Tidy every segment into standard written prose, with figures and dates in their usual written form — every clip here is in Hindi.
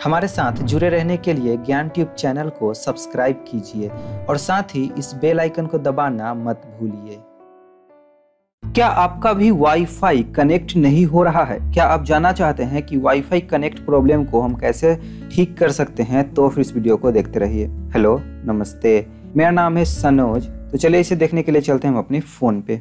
हमारे साथ जुड़े रहने के लिए ज्ञान ट्यूब चैनल को सब्सक्राइब कीजिए और साथ ही इस बेल आइकन को दबाना मत भूलिए। क्या आपका भी वाईफाई कनेक्ट नहीं हो रहा है? क्या आप जानना चाहते हैं कि वाईफाई कनेक्ट प्रॉब्लम को हम कैसे ठीक कर सकते हैं? तो फिर इस वीडियो को देखते रहिए। हेलो, नमस्ते, मेरा नाम है सनोज। तो चलिए इसे देखने के लिए चलते हैं हम अपने फ़ोन पे।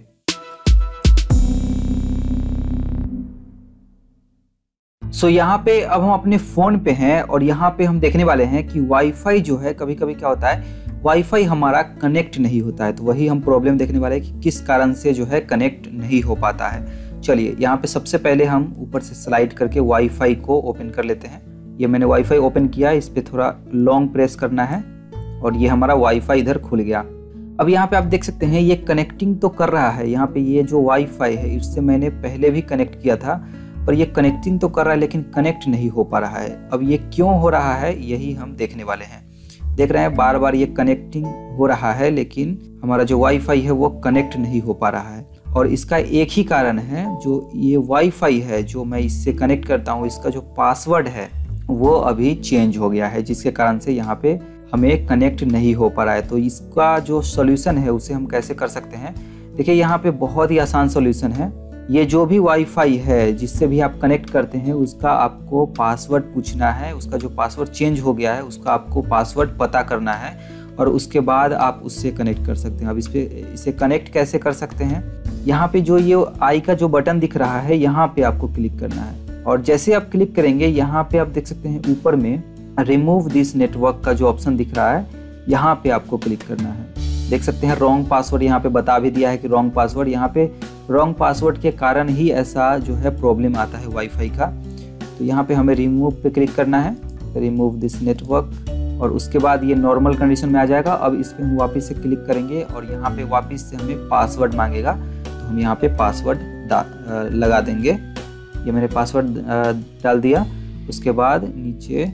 यहाँ पे अब हम अपने फ़ोन पे हैं और यहाँ पे हम देखने वाले हैं कि वाईफाई जो है कभी कभी क्या होता है, वाईफाई हमारा कनेक्ट नहीं होता है। तो वही हम प्रॉब्लम देखने वाले हैं कि किस कारण से जो है कनेक्ट नहीं हो पाता है। चलिए यहाँ पे सबसे पहले हम ऊपर से स्लाइड करके वाईफाई को ओपन कर लेते हैं। ये मैंने वाईफाई ओपन किया, इस पर थोड़ा लॉन्ग प्रेस करना है और ये हमारा वाईफाई इधर खुल गया। अब यहाँ पे आप देख सकते हैं ये कनेक्टिंग तो कर रहा है। यहाँ पे ये जो वाईफाई है इससे मैंने पहले भी कनेक्ट किया था, पर ये कनेक्टिंग तो कर रहा है लेकिन कनेक्ट नहीं हो पा रहा है। अब ये क्यों हो रहा है यही हम देखने वाले हैं। देख रहे हैं बार बार ये कनेक्टिंग हो रहा है लेकिन हमारा जो वाईफाई है वो कनेक्ट नहीं हो पा रहा है। और इसका एक ही कारण है, जो ये वाईफाई है जो मैं इससे कनेक्ट करता हूँ, इसका जो पासवर्ड है वो अभी चेंज हो गया है, जिसके कारण से यहाँ पे हमें कनेक्ट नहीं हो पा रहा है। तो इसका जो सोल्यूशन है उसे हम कैसे कर सकते हैं? देखिए यहाँ पे बहुत ही आसान सोल्यूशन है। ये जो भी वाईफाई है जिससे भी आप कनेक्ट करते हैं उसका आपको पासवर्ड पूछना है। उसका जो पासवर्ड चेंज हो गया है उसका आपको पासवर्ड पता करना है और उसके बाद आप उससे कनेक्ट कर सकते हैं। अब इसे कनेक्ट कैसे कर सकते हैं? यहाँ पे जो ये आई का जो बटन दिख रहा है यहाँ पे आपको क्लिक करना है और जैसे आप क्लिक करेंगे यहाँ पे आप देख सकते हैं ऊपर में रिमूव दिस नेटवर्क का जो ऑप्शन दिख रहा है यहाँ पे आपको क्लिक करना है। देख सकते हैं रॉन्ग पासवर्ड यहाँ पे बता भी दिया है कि रॉन्ग पासवर्ड। यहाँ पे रॉन्ग पासवर्ड के कारण ही ऐसा जो है प्रॉब्लम आता है वाईफाई का। तो यहाँ पे हमें रिमूव पे क्लिक करना है, रिमूव दिस नेटवर्क, और उसके बाद ये नॉर्मल कंडीशन में आ जाएगा। अब इस पर हम वापस से क्लिक करेंगे और यहाँ पे वापस से हमें पासवर्ड मांगेगा, तो हम यहाँ पे पासवर्ड लगा देंगे। ये मैंने पासवर्ड डाल दिया। उसके बाद नीचे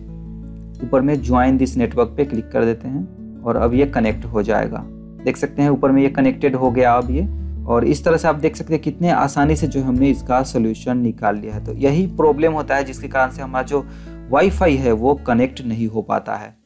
ऊपर में ज्वाइन दिस नेटवर्क पे क्लिक कर देते हैं और अब ये कनेक्ट हो जाएगा। देख सकते हैं ऊपर में ये कनेक्टेड हो गया अब ये। और इस तरह से आप देख सकते हैं कितने आसानी से जो हमने इसका सोल्यूशन निकाल लिया है। तो यही प्रॉब्लम होता है जिसके कारण से हमारा जो वाईफाई है वो कनेक्ट नहीं हो पाता है।